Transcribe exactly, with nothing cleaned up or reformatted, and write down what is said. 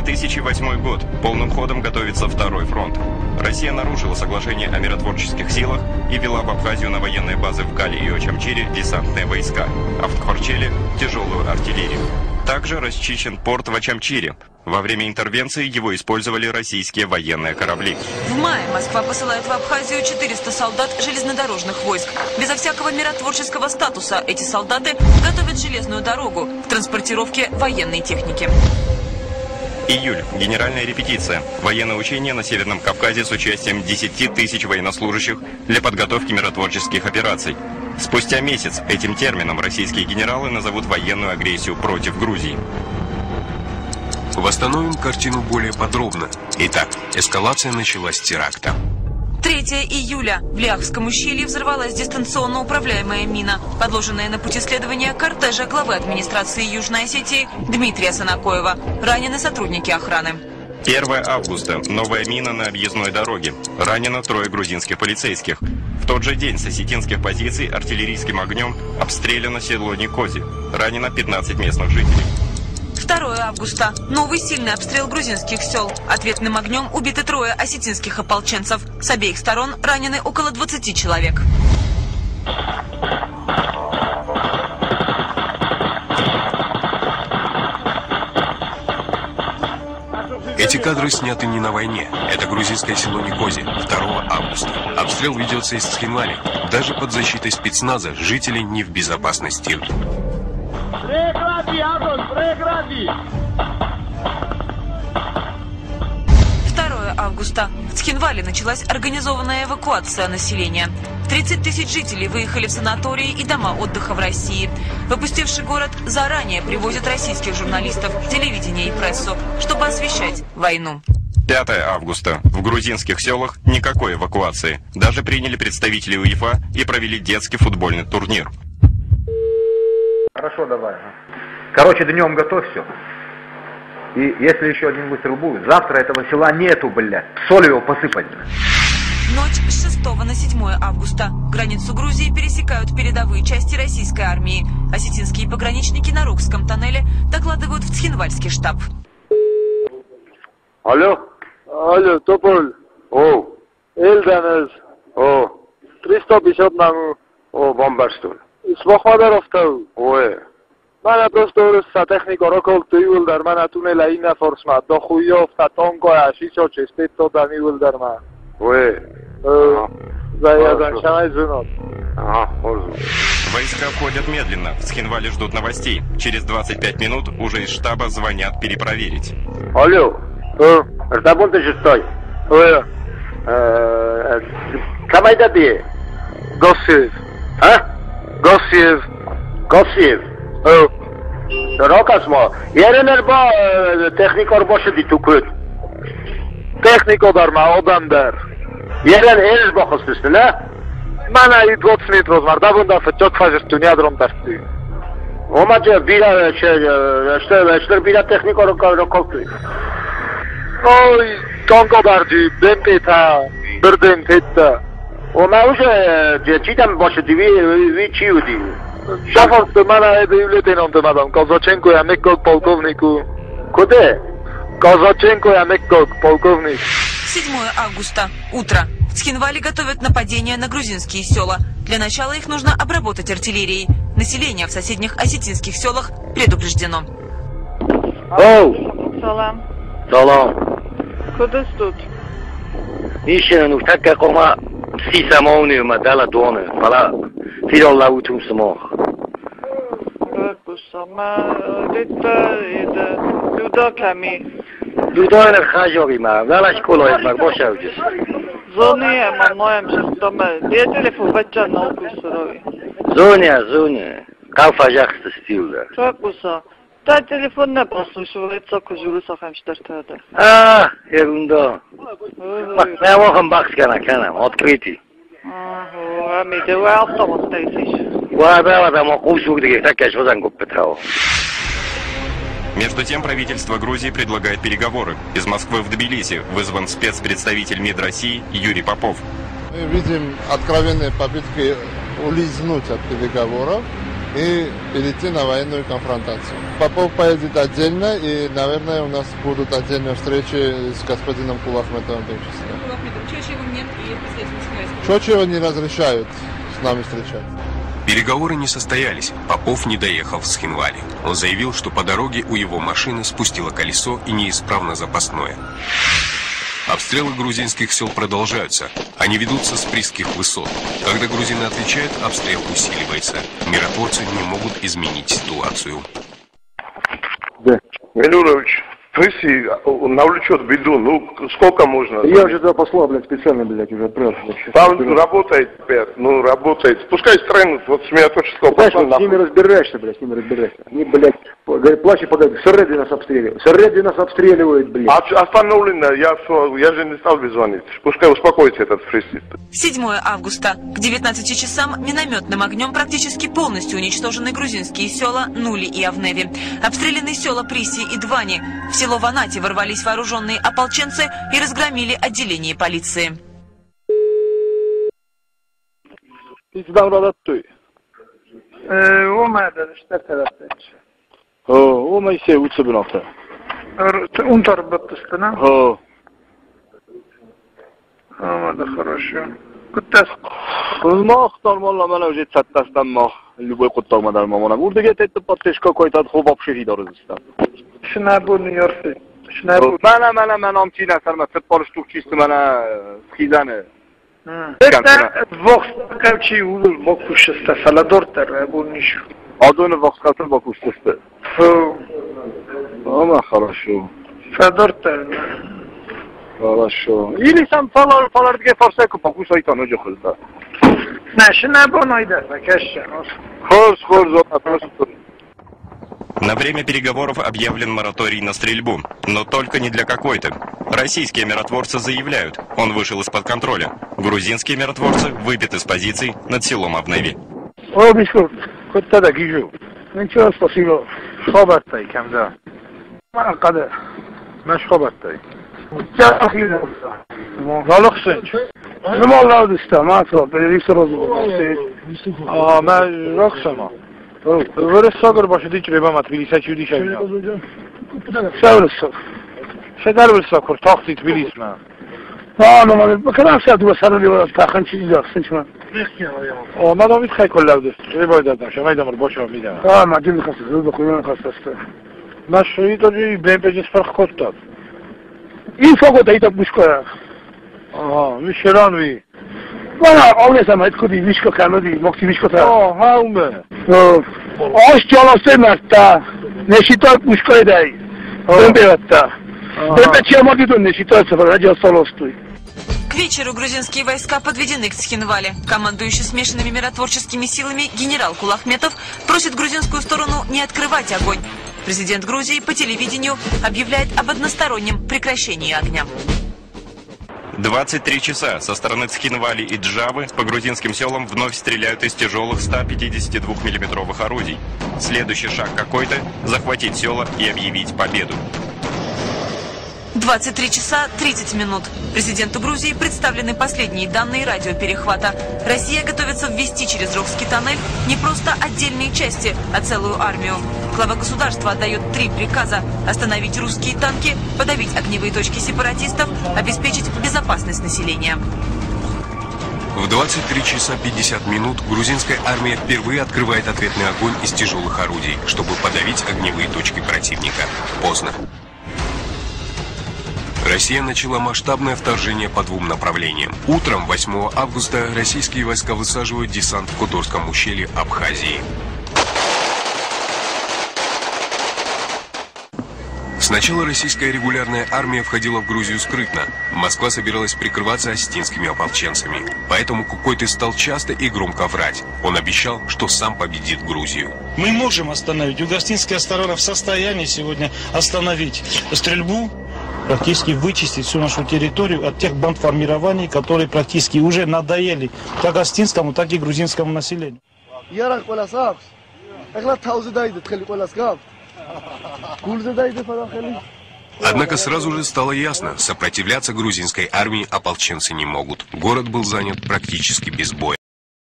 две тысячи восьмой год. Полным ходом готовится второй фронт. Россия нарушила соглашение о миротворческих силах и ввела в Абхазию на военные базы в Гале и Очамчире десантные войска, а в Тхорчеле – тяжелую артиллерию. Также расчищен порт в Очамчире. Во время интервенции его использовали российские военные корабли. В мае Москва посылает в Абхазию четыреста солдат железнодорожных войск. Безо всякого миротворческого статуса эти солдаты готовят железную дорогу к транспортировке военной техники. Июль. Генеральная репетиция. Военное учение на Северном Кавказе с участием десяти тысяч военнослужащих для подготовки миротворческих операций. Спустя месяц этим термином российские генералы назовут военную агрессию против Грузии. Восстановим картину более подробно. Итак, эскалация началась с теракта. третьего июля. В Ляхском ущелье взорвалась дистанционно управляемая мина, подложенная на пути следования кортежа главы администрации Южной Осетии Дмитрия Санакоева. Ранены сотрудники охраны. первого августа. Новая мина на объездной дороге. Ранено трое грузинских полицейских. В тот же день с осетинских позиций артиллерийским огнем обстреляно село Никози. Ранено пятнадцать местных жителей. второго августа. Новый сильный обстрел грузинских сел. Ответным огнем убиты трое осетинских ополченцев. С обеих сторон ранены около двадцати человек. Эти кадры сняты не на войне. Это грузинское село Никози, второго августа. Обстрел ведется из Цхинвали. Даже под защитой спецназа жители не в безопасности. второго августа. В Цхинвале началась организованная эвакуация населения. тридцать тысяч жителей выехали в санатории и дома отдыха в России. Выпустивший город заранее привозят российских журналистов, телевидение и прессу, чтобы освещать войну. пятого августа. В грузинских селах никакой эвакуации. Даже приняли представителей УЕФА и провели детский футбольный турнир. Хорошо, давай. Короче, днем готовь все. И если еще один выстрел будет, завтра этого села нету, блядь. Соль его посыпать. Ночь с шестого на седьмое августа. Границу Грузии пересекают передовые части российской армии. Осетинские пограничники на Рукском тоннеле докладывают в Цхинвальский штаб. Алло. Алло, Тополь. О. Эльданез. О. триста пятьдесят нам. О, бомбарстул. Смохвадаровтау. Ой. من просто сатехнико рокол тюл дар мен атуне лайна форсмат до хуйов татонко ашичо честето данивул дар мен. Ой. Заязан шамай зунот. Ага, орзу. Войска входят медленно. В Цхинвале ждут новостей. Через двадцать пять минут уже из штаба звонят перепроверить. Алло. Э, Ртабунты шестой. Ой. Э, Камайда бе. Госиев. А? Госиев. Госиев. Өө. Рокасмо. Яренер ба техникор бошиди тукут. Техникодар ма одамдар. Ярен элж бохостуст, не? Мана и двадцать метров var. Da bunda fıçak fazistun yadrom tartı. Omaca bira şey işte işte bira teknikor rokoltu. Oy, tongodardı. Ben peta. Birden tetta. Ona уже çiğdem başıdı vi vi çiğdi. Шафовство мана е devletenom тъмадам. Казаченко е некog полковнику. Къде? Казаченко е некog полковник. седьмого августа. Утро. В Цхинвале готовят нападение на грузинские села. Для начала их нужно обработать артиллерией. Население в соседних осетинских селах предупреждено. Оу! Салам. Салам. Куда тут? Нищо, но така кома си самоуни ма дала доне. Пала фидол лаутум само. Сама дета ида люда ками. Люда не хажоги ма. Дала школа е ма боша уджис. Зони е ма моем шестома. Де телефон бача науку сурови. Зоня, зоня. Калфа жахста стилда. Чакуса. Та телефон не послушивает, соко жулу сахам штартада. А, ерунда. Не мохам бакскана канам, открити. Ага, ами дева автомат тайсиш. Гуадава да мо кусук деге така швазан гоппетрао. Между тем правительство Грузии предлагает переговоры. Из Москвы в Тбилиси вызван спецпредставитель МИД России Юрий Попов. Мы видим откровенные попытки улизнуть от переговоров. и перейти на военную конфронтацию. Попов поедет отдельно, и, наверное, у нас будут отдельные встречи с господином Кулахметовым в том числе. Чочева не разрешают с нами встречаться. Переговоры не состоялись. Попов не доехал в Схинвали. Он заявил, что по дороге у его машины спустило колесо и неисправно запасное. Обстрелы грузинских сел продолжаются. Они ведутся с Присских высот. Когда грузины отвечают, обстрел усиливается. Миротворцы не могут изменить ситуацию. Да. Велюрович, Присси навлечет беду. Ну, сколько можно? Я уже туда послал, блядь, специально, блядь, уже отправил. Там работает теперь, ну, работает. Пускай стрельнут вот с миротворческого посла. С ними разбираешься, блядь, с ними разбираешься. Они, блядь, говорят, плачут, подают, Сырреди нас обстреливают. Сырреди нас обстреливают, блядь. А, остановлено, я, я же не стал бы звонить. Пускай успокоится этот Присси. седьмое августа. К девятнадцати часам минометным огнем практически полностью уничтожены грузинские села Нули и Авневи. Обстреляны села Присси и Двани. В село Ванати ворвались вооруженные ополченцы и разгромили отделение полиции. Хорошо. Мах нормально, мене вже цаттастан мах. Любой куток мадар мамона. Урдеге тетте паттешка койта хоб обшехи дорызыстан. Шна бу Нью-Йорк. Шна бу. Мана мана мана амчина сарма футбол штук чисто мана схизане. Это вокс кавчи улул бокушста саладортер бу ниш. Адоны вокс катыр бокушста. Ама хорошо. Саладортер. Хорошо. Или сам фалар фалардге форсеку покусайтан уже хылда. Нашина бонайда, конечно. Хорс хорс На время переговоров объявлен мораторий на стрельбу, но только не для какой-то. Российские миротворцы заявляют, он вышел из-под контроля. Грузинские миротворцы выбиты с позиций над селом Авневи. О, Мишко, хоть тогда гижу. Ничего, спасибо. Шобартай, камда. Маракада. Наш шобартай. Налогсен. Не мало дыста, масло, перевис розу. А, мы роксама. Вырос сагар баши дичрей бамат, Тбилиси чуди шавина. Савлсов. Шедар вырсов, кур тахти Тбилисма. А, ну мы когда все это высарали, таханчи идёт, сынчма. О, надо ведь хай коллавдыст. Не бойда там, что майдамар бошо мидам. А, мадин хасты, зубы хуйон хастасты. Наш итоги бемпежис пархоттат. این فوق دایی تا بوش کنم آها میشران وی من آونه سمایت کدی میشکو کنودی مکتی میشکو تا آه هاومه آش جالاسه مرتا نشیتا بوش کنی دایی بهم بیوتا بهم چی амаги дон несчита сфера ради осталостой. К вечеру грузинские войска подведены к Цхинвале. Командующий смешанными миротворческими силами генерал Кулахметов просит грузинскую сторону не открывать огонь. Президент Грузии по телевидению объявляет об одностороннем прекращении огня. двадцать три часа со стороны Цхинвали и Джавы по грузинским селам вновь стреляют из тяжелых ста пятидесяти двух миллиметровых орудий. Следующий шаг какой-то – захватить села и объявить победу. двадцать три часа тридцать минут. Президенту Грузии представлены последние данные радиоперехвата. Россия готовится ввести через Рохский тоннель не просто отдельные части, а целую армию. Глава государства отдает три приказа: остановить русские танки, подавить огневые точки сепаратистов, обеспечить безопасность населения. В двадцать три часа пятьдесят минут грузинская армия впервые открывает ответный огонь из тяжелых орудий, чтобы подавить огневые точки противника. Поздно. Россия начала масштабное вторжение по двум направлениям. Утром восьмого августа российские войска высаживают десант в Которском ущелье Абхазии. Сначала российская регулярная армия входила в Грузию скрытно. Москва собиралась прикрываться осетинскими ополченцами. Поэтому Кукойты стал часто и громко врать. Он обещал, что сам победит Грузию. Мы можем остановить. Юго-Осетинская сторона в состоянии сегодня остановить стрельбу, практически вычистить всю нашу территорию от тех бандформирований, которые практически уже надоели как осетинскому, так и грузинскому населению. Однако сразу же стало ясно, сопротивляться грузинской армии ополченцы не могут. Город был занят практически без боя.